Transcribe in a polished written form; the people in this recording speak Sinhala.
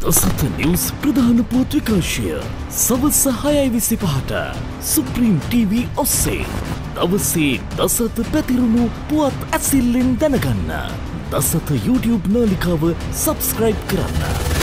දසත නිවුස් ප්‍රධාන පුවත් විකාශය සවස් 6:25ට සුප්‍රීම් TV ඔස්සේ දවසේ දසත පැතිරුණු පුවත් ඇසිල්ලෙන් දැනගන්න දසත YouTube නාලිකාව සබ්ස්ක්‍රයිබ් කරන්න.